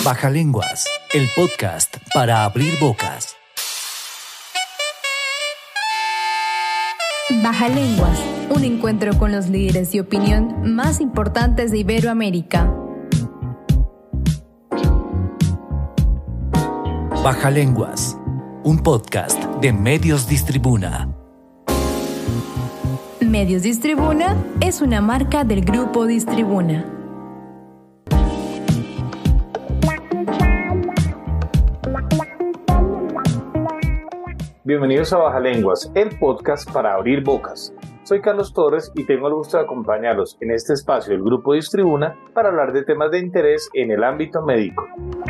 Bajalenguas, el podcast para abrir bocas. Bajalenguas, un encuentro con los líderes de opinión más importantes de Iberoamérica. Bajalenguas, un podcast de Medios Distribuna. Medios Distribuna es una marca del Grupo Distribuna. Bienvenidos a Bajalenguas, el podcast para abrir bocas. Soy Carlos Torres y tengo el gusto de acompañarlos en este espacio del Grupo Distribuna para hablar de temas de interés en el ámbito médico.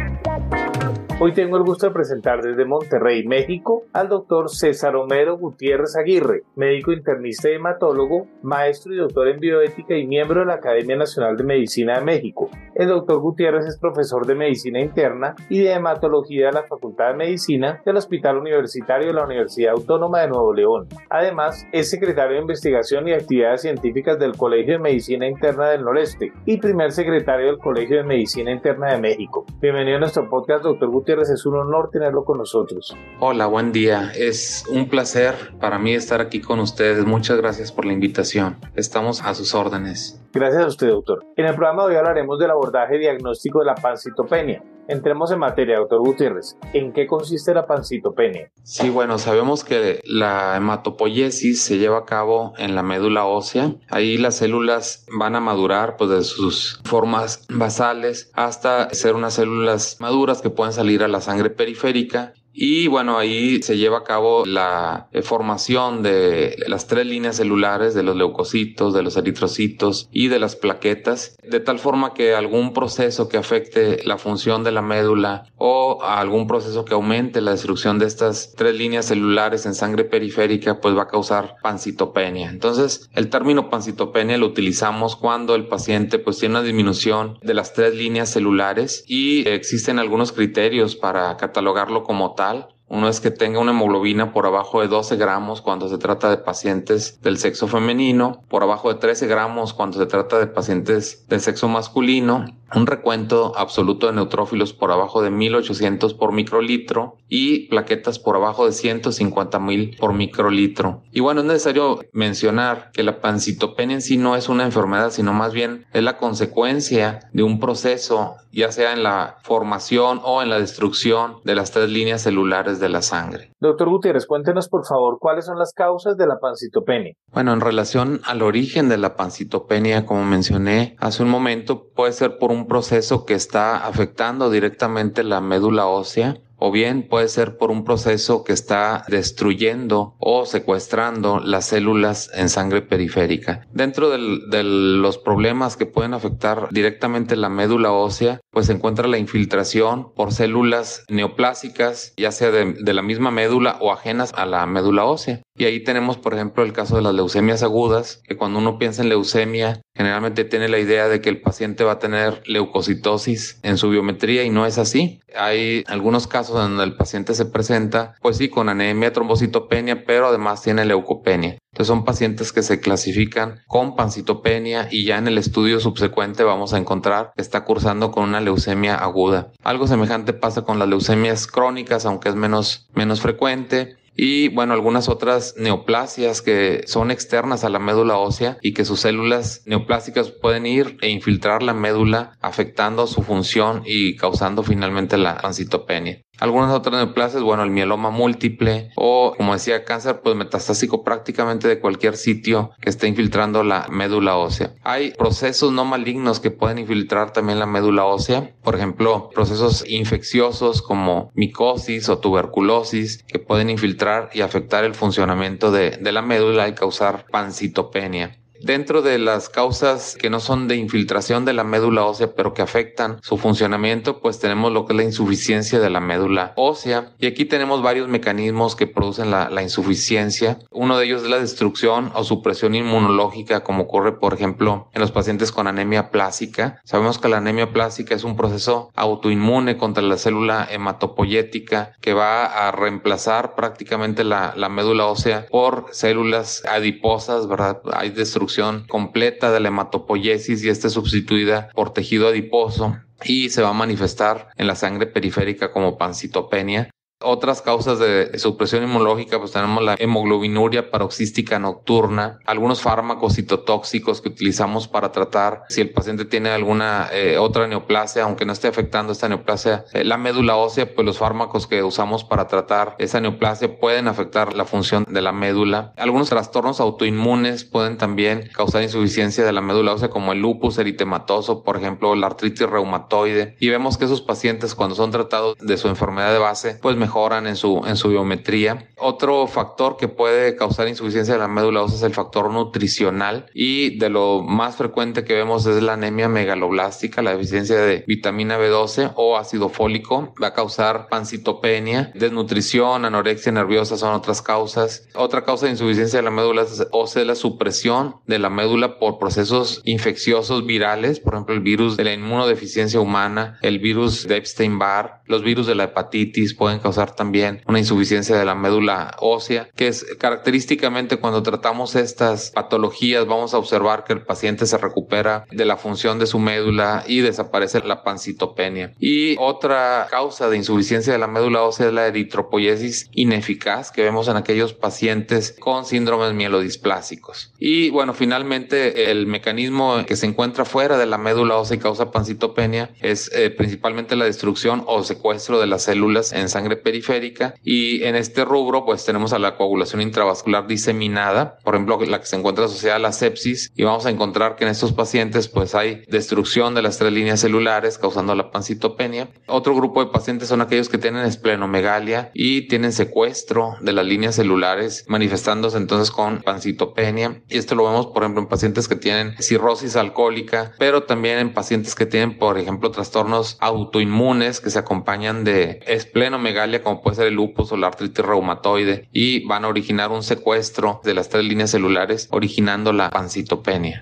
Hoy tengo el gusto de presentar desde Monterrey, México, al doctor César Homero Gutiérrez Aguirre, médico internista y hematólogo, maestro y doctor en bioética y miembro de la Academia Nacional de Medicina de México. El doctor Gutiérrez es profesor de Medicina Interna y de Hematología de la Facultad de Medicina del Hospital Universitario de la Universidad Autónoma de Nuevo León. Además, es secretario de Investigación y Actividades Científicas del Colegio de Medicina Interna del Noreste y primer secretario del Colegio de Medicina Interna de México. Bienvenido a nuestro podcast, doctor Gutiérrez. Es un honor tenerlo con nosotros. Hola, buen día. Es un placer para mí estar aquí con ustedes. Muchas gracias por la invitación. Estamos a sus órdenes. Gracias a usted, doctor. En el programa de hoy hablaremos del abordaje diagnóstico de la pancitopenia. Entremos en materia, doctor Gutiérrez. ¿En qué consiste la pancitopenia? Sí, bueno, sabemos que la hematopoiesis se lleva a cabo en la médula ósea. Ahí las células van a madurar pues, de sus formas basales hasta ser unas células maduras que pueden salir a la sangre periférica. Y bueno, ahí se lleva a cabo la formación de las tres líneas celulares de los leucocitos, de los eritrocitos y de las plaquetas, de tal forma que algún proceso que afecte la función de la médula o algún proceso que aumente la destrucción de estas tres líneas celulares en sangre periférica, pues va a causar pancitopenia. Entonces, el término pancitopenia lo utilizamos cuando el paciente pues tiene una disminución de las tres líneas celulares y existen algunos criterios para catalogarlo como tal. Uno es que tenga una hemoglobina por abajo de 12 gramos cuando se trata de pacientes del sexo femenino, por abajo de 13 gramos cuando se trata de pacientes del sexo masculino, un recuento absoluto de neutrófilos por abajo de 1800 por microlitro y plaquetas por abajo de 150,000 por microlitro. Y bueno, es necesario mencionar que la pancitopenia en sí no es una enfermedad, sino más bien es la consecuencia de un proceso, ya sea en la formación o en la destrucción de las tres líneas celulares de la sangre. Doctor Gutiérrez, cuéntenos por favor cuáles son las causas de la pancitopenia. Bueno, en relación al origen de la pancitopenia, como mencioné hace un momento, puede ser por un proceso que está afectando directamente la médula ósea, o bien puede ser por un proceso que está destruyendo o secuestrando las células en sangre periférica. Dentro de los problemas que pueden afectar directamente la médula ósea, pues se encuentra la infiltración por células neoplásicas, ya sea de la misma médula o ajenas a la médula ósea. Y ahí tenemos, por ejemplo, el caso de las leucemias agudas, que cuando uno piensa en leucemia, generalmente tiene la idea de que el paciente va a tener leucocitosis en su biometría y no es así. Hay algunos casos en donde el paciente se presenta, pues sí, con anemia, trombocitopenia, pero además tiene leucopenia. Entonces son pacientes que se clasifican con pancitopenia y ya en el estudio subsecuente vamos a encontrar que está cursando con una leucemia aguda. Algo semejante pasa con las leucemias crónicas, aunque es menos frecuente. Y bueno, algunas otras neoplasias que son externas a la médula ósea y que sus células neoplásicas pueden ir e infiltrar la médula, afectando su función y causando finalmente la pancitopenia. Algunas otras neoplasias, bueno, el mieloma múltiple o, como decía, cáncer pues metastásico prácticamente de cualquier sitio que esté infiltrando la médula ósea. Hay procesos no malignos que pueden infiltrar también la médula ósea, por ejemplo, procesos infecciosos como micosis o tuberculosis que pueden infiltrar y afectar el funcionamiento de la médula y causar pancitopenia. Dentro de las causas que no son de infiltración de la médula ósea, pero que afectan su funcionamiento, pues tenemos lo que es la insuficiencia de la médula ósea. Y aquí tenemos varios mecanismos que producen la insuficiencia. Uno de ellos es la destrucción o supresión inmunológica, como ocurre, por ejemplo, en los pacientes con anemia plásica. Sabemos que la anemia plásica es un proceso autoinmune contra la célula hematopoyética que va a reemplazar prácticamente la médula ósea por células adiposas, ¿verdad? Hay destrucción destrucción completa de la hematopoiesis y esta es sustituida por tejido adiposo y se va a manifestar en la sangre periférica como pancitopenia. Otras causas de supresión inmunológica, pues tenemos la hemoglobinuria paroxística nocturna, algunos fármacos citotóxicos que utilizamos para tratar si el paciente tiene alguna otra neoplasia, aunque no esté afectando esta neoplasia, la médula ósea, pues los fármacos que usamos para tratar esa neoplasia pueden afectar la función de la médula. Algunos trastornos autoinmunes pueden también causar insuficiencia de la médula ósea, como el lupus eritematoso, por ejemplo, la artritis reumatoide, y vemos que esos pacientes cuando son tratados de su enfermedad de base, pues mejoran en su biometría. Otro factor que puede causar insuficiencia de la médula ósea es el factor nutricional y de lo más frecuente que vemos es la anemia megaloblástica, la deficiencia de vitamina B12 o ácido fólico. Va a causar pancitopenia, desnutrición, anorexia nerviosa son otras causas. Otra causa de insuficiencia de la médula ósea es la supresión de la médula por procesos infecciosos virales, por ejemplo el virus de la inmunodeficiencia humana, el virus de Epstein-Barr, los virus de la hepatitis pueden causar también una insuficiencia de la médula ósea, que es característicamente cuando tratamos estas patologías vamos a observar que el paciente se recupera de la función de su médula y desaparece la pancitopenia. Y otra causa de insuficiencia de la médula ósea es la eritropoiesis ineficaz que vemos en aquellos pacientes con síndromes mielodisplásicos. Y bueno, finalmente el mecanismo que se encuentra fuera de la médula ósea y causa pancitopenia es principalmente la destrucción o secuestro de las células en sangre periférica, y en este rubro pues tenemos a la coagulación intravascular diseminada, por ejemplo la que se encuentra asociada a la sepsis, y vamos a encontrar que en estos pacientes pues hay destrucción de las 3 líneas celulares causando la pancitopenia. Otro grupo de pacientes son aquellos que tienen esplenomegalia y tienen secuestro de las líneas celulares manifestándose entonces con pancitopenia, y esto lo vemos por ejemplo en pacientes que tienen cirrosis alcohólica, pero también en pacientes que tienen por ejemplo trastornos autoinmunes que se acompañan de esplenomegalia como puede ser el lupus o la artritis reumatoide y van a originar un secuestro de las 3 líneas celulares originando la pancitopenia.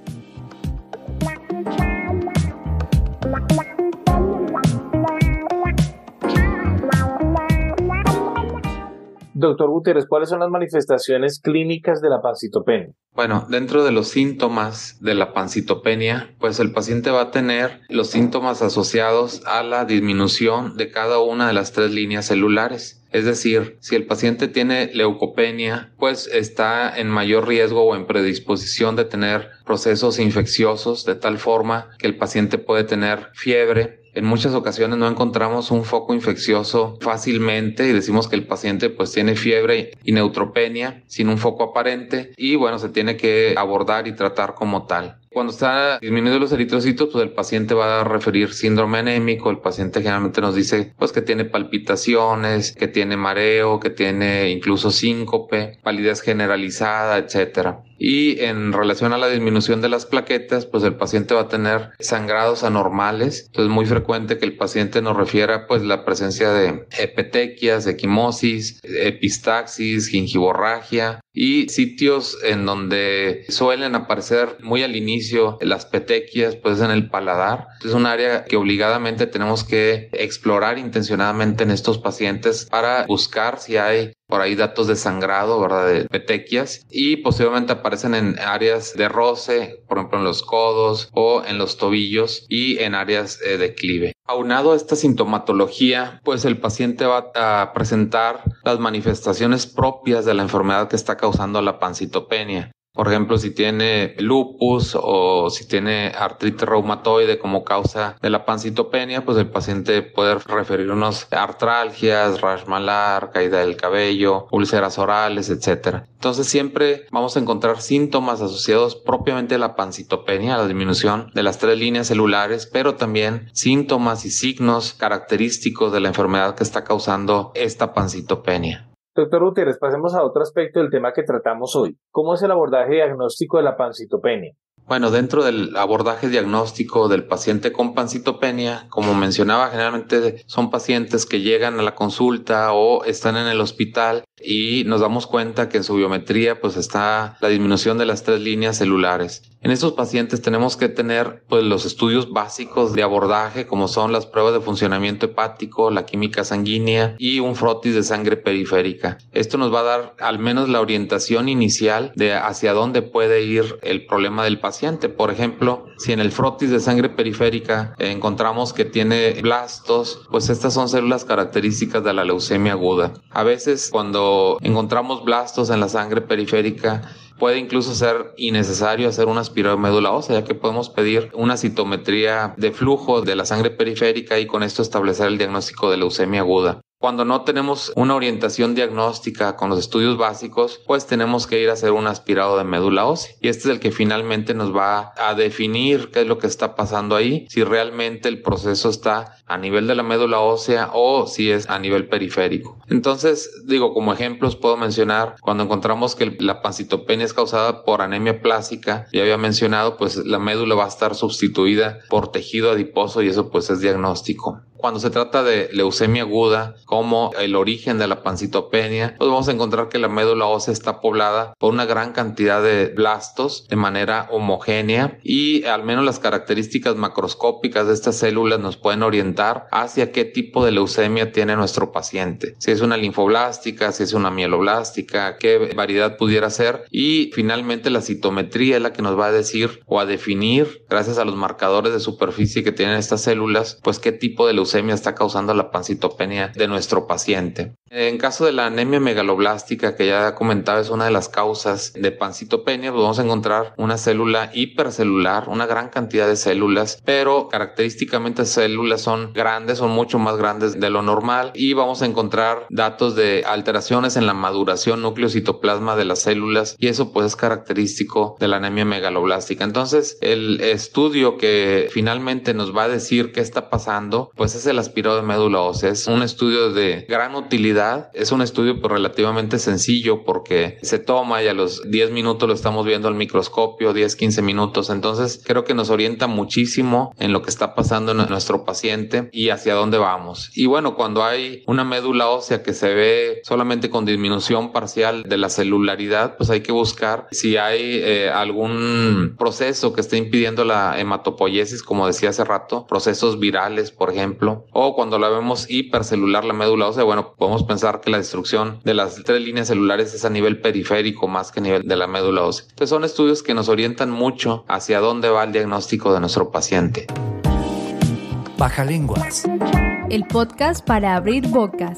Doctor Gutiérrez, ¿cuáles son las manifestaciones clínicas de la pancitopenia? Bueno, dentro de los síntomas de la pancitopenia, pues el paciente va a tener los síntomas asociados a la disminución de cada una de las 3 líneas celulares. Es decir, si el paciente tiene leucopenia, pues está en mayor riesgo o en predisposición de tener procesos infecciosos de tal forma que el paciente puede tener fiebre. En muchas ocasiones no encontramos un foco infeccioso fácilmente y decimos que el paciente pues tiene fiebre y neutropenia sin un foco aparente y bueno, se tiene que abordar y tratar como tal. Cuando está disminuyendo los eritrocitos, pues el paciente va a referir síndrome anémico. El paciente generalmente nos dice pues que tiene palpitaciones, que tiene mareo, que tiene incluso síncope, palidez generalizada, etcétera. Y en relación a la disminución de las plaquetas, pues el paciente va a tener sangrados anormales. Entonces es muy frecuente que el paciente nos refiera pues la presencia de petequias, equimosis, epistaxis, gingivorragia y sitios en donde suelen aparecer muy al inicio las petequias pues en el paladar. Es un área que obligadamente tenemos que explorar intencionadamente en estos pacientes para buscar si hay por ahí datos de sangrado, ¿verdad? De petequias, y posiblemente aparecen en áreas de roce, por ejemplo en los codos o en los tobillos y en áreas de declive. Aunado a esta sintomatología, pues el paciente va a presentar las manifestaciones propias de la enfermedad que está causando la pancitopenia. Por ejemplo, si tiene lupus o si tiene artritis reumatoide como causa de la pancitopenia, pues el paciente puede referirnos a artralgias, rash malar, caída del cabello, úlceras orales, etc. Entonces siempre vamos a encontrar síntomas asociados propiamente a la pancitopenia, a la disminución de las 3 líneas celulares, pero también síntomas y signos característicos de la enfermedad que está causando esta pancitopenia. Doctor Gutiérrez, pasemos a otro aspecto del tema que tratamos hoy. ¿Cómo es el abordaje diagnóstico de la pancitopenia? Bueno, dentro del abordaje diagnóstico del paciente con pancitopenia, como mencionaba, generalmente son pacientes que llegan a la consulta o están en el hospital y nos damos cuenta que en su biometría pues está la disminución de las 3 líneas celulares. En estos pacientes tenemos que tener pues los estudios básicos de abordaje, como son las pruebas de funcionamiento hepático, la química sanguínea y un frotis de sangre periférica. Esto nos va a dar al menos la orientación inicial de hacia dónde puede ir el problema del paciente. Por ejemplo, si en el frotis de sangre periférica encontramos que tiene blastos, pues estas son células características de la leucemia aguda. A veces cuando encontramos blastos en la sangre periférica, puede incluso ser innecesario hacer un aspirado de médula ósea, ya que podemos pedir una citometría de flujo de la sangre periférica y con esto establecer el diagnóstico de leucemia aguda. Cuando no tenemos una orientación diagnóstica con los estudios básicos, pues tenemos que ir a hacer un aspirado de médula ósea. Y este es el que finalmente nos va a definir qué es lo que está pasando ahí, si realmente el proceso está a nivel de la médula ósea o si es a nivel periférico. Entonces, como ejemplos puedo mencionar cuando encontramos que la pancitopenia es causada por anemia plástica, ya había mencionado, pues la médula va a estar sustituida por tejido adiposo y eso pues es diagnóstico. Cuando se trata de leucemia aguda, como el origen de la pancitopenia, pues vamos a encontrar que la médula ósea está poblada por una gran cantidad de blastos de manera homogénea y al menos las características macroscópicas de estas células nos pueden orientar hacia qué tipo de leucemia tiene nuestro paciente. Si es una linfoblástica, si es una mieloblástica, qué variedad pudiera ser, y finalmente la citometría es la que nos va a decir o a definir, gracias a los marcadores de superficie que tienen estas células, pues qué tipo de leucemia está causando la pancitopenia de nuestro paciente. En caso de la anemia megaloblástica, que ya comentaba es una de las causas de pancitopenia, pues vamos a encontrar una célula hipercelular, una gran cantidad de células, pero característicamente las células son grandes, son mucho más grandes de lo normal, y vamos a encontrar datos de alteraciones en la maduración núcleo-citoplasma de las células, y eso pues es característico de la anemia megaloblástica. Entonces, el estudio que finalmente nos va a decir qué está pasando, pues es el aspirado de médula ósea. Es un estudio de gran utilidad. Es un estudio pues relativamente sencillo porque se toma y a los 10 minutos lo estamos viendo al microscopio, 10-15 minutos. Entonces creo que nos orienta muchísimo en lo que está pasando en nuestro paciente y hacia dónde vamos. Y bueno, cuando hay una médula ósea que se ve solamente con disminución parcial de la celularidad, pues hay que buscar si hay algún proceso que esté impidiendo la hematopoiesis, como decía hace rato, procesos virales, por ejemplo, o cuando la vemos hipercelular la médula ósea, bueno, podemos pensar que la destrucción de las 3 líneas celulares es a nivel periférico más que a nivel de la médula ósea. Entonces son estudios que nos orientan mucho hacia dónde va el diagnóstico de nuestro paciente. Bajalenguas. El podcast para abrir bocas.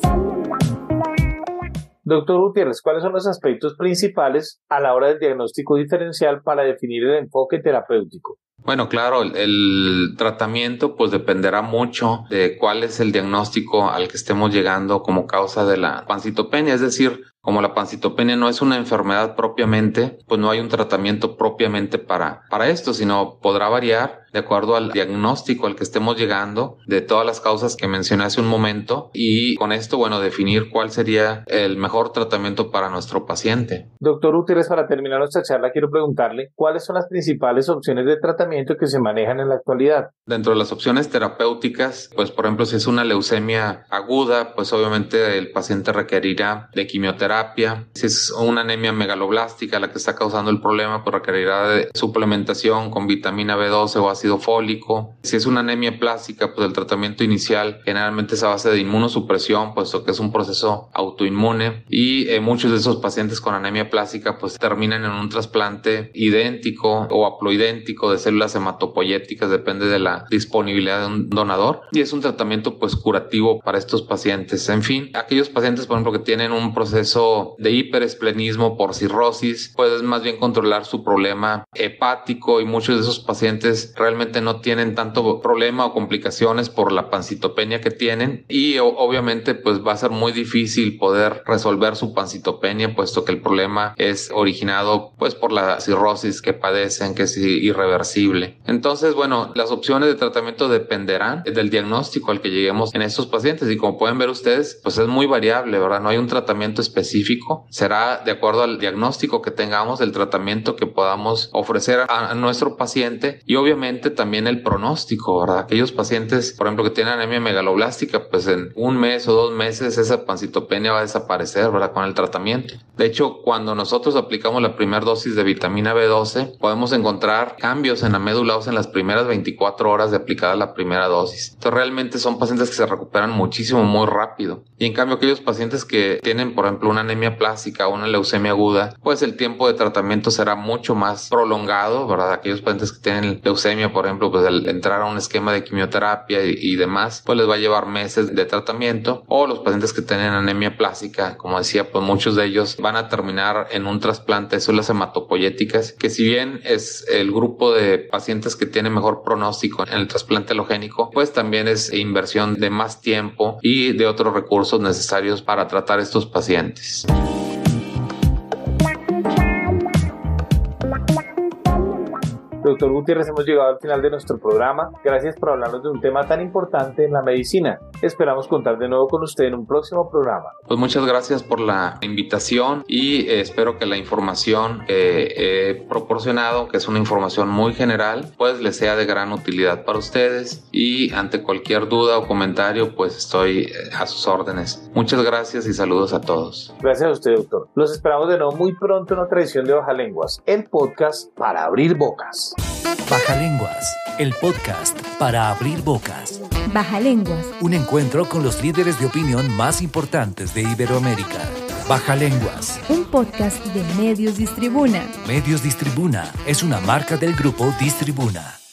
Doctor Gutiérrez, ¿cuáles son los aspectos principales a la hora del diagnóstico diferencial para definir el enfoque terapéutico? Bueno, claro, el tratamiento pues dependerá mucho de cuál es el diagnóstico al que estemos llegando como causa de la pancitopenia, es decir, como la pancitopenia no es una enfermedad propiamente, pues no hay un tratamiento propiamente para esto, sino podrá variar de acuerdo al diagnóstico al que estemos llegando de todas las causas que mencioné hace un momento y con esto, bueno, definir cuál sería el mejor tratamiento para nuestro paciente. Doctor Gutiérrez, para terminar nuestra charla quiero preguntarle cuáles son las principales opciones de tratamiento que se manejan en la actualidad. Dentro de las opciones terapéuticas, pues por ejemplo, si es una leucemia aguda, pues obviamente el paciente requerirá de quimioterapia. Si es una anemia megaloblástica la que está causando el problema, pues requerirá de suplementación con vitamina B12 o ácido fólico. Si es una anemia plástica, pues el tratamiento inicial generalmente es a base de inmunosupresión, puesto que es un proceso autoinmune y muchos de esos pacientes con anemia plástica pues terminan en un trasplante idéntico o haploidéntico de células hematopoyéticas, depende de la disponibilidad de un donador, y es un tratamiento pues curativo para estos pacientes. En fin, aquellos pacientes por ejemplo que tienen un proceso de hiperesplenismo por cirrosis, pues más bien controlar su problema hepático, y muchos de esos pacientes realmente no tienen tanto problema o complicaciones por la pancitopenia que tienen, y obviamente pues va a ser muy difícil poder resolver su pancitopenia, puesto que el problema es originado pues por la cirrosis que padecen, que es irreversible. Entonces, bueno, las opciones de tratamiento dependerán del diagnóstico al que lleguemos en estos pacientes, y como pueden ver ustedes, pues es muy variable, ¿verdad? No hay un tratamiento específico específico. Será de acuerdo al diagnóstico que tengamos, el tratamiento que podamos ofrecer a nuestro paciente y obviamente también el pronóstico, ¿verdad? Aquellos pacientes, por ejemplo, que tienen anemia megaloblástica, pues en 1 mes o 2 meses esa pancitopenia va a desaparecer, ¿verdad? Con el tratamiento. De hecho, cuando nosotros aplicamos la primera dosis de vitamina B12, podemos encontrar cambios en la médula ósea en las primeras 24 horas de aplicada la primera dosis. Entonces, realmente son pacientes que se recuperan muchísimo, muy rápido. Y en cambio, aquellos pacientes que tienen, por ejemplo, una anemia plástica o una leucemia aguda, pues el tiempo de tratamiento será mucho más prolongado, ¿verdad? Aquellos pacientes que tienen leucemia, por ejemplo, pues al entrar a un esquema de quimioterapia y demás, pues les va a llevar meses de tratamiento. O los pacientes que tienen anemia plástica, como decía, pues muchos de ellos van a terminar en un trasplante de células hematopoyéticas, que si bien es el grupo de pacientes que tiene mejor pronóstico en el trasplante alogénico, pues también es inversión de más tiempo y de otros recursos necesarios para tratar estos pacientes. Doctor Gutiérrez, hemos llegado al final de nuestro programa. Gracias por hablarnos de un tema tan importante en la medicina. Esperamos contar de nuevo con usted en un próximo programa. Pues muchas gracias por la invitación y espero que la información que he proporcionado, que es una información muy general, pues les sea de gran utilidad para ustedes y ante cualquier duda o comentario, pues estoy a sus órdenes. Muchas gracias y saludos a todos. Gracias a usted, doctor. Los esperamos de nuevo muy pronto en otra edición de Bajalenguas, el podcast para abrir bocas. Bajalenguas, el podcast para abrir bocas. Bajalenguas. Un encuentro con los líderes de opinión más importantes de Iberoamérica. Bajalenguas. Un podcast de Medios Distribuna. Medios Distribuna es una marca del grupo Distribuna.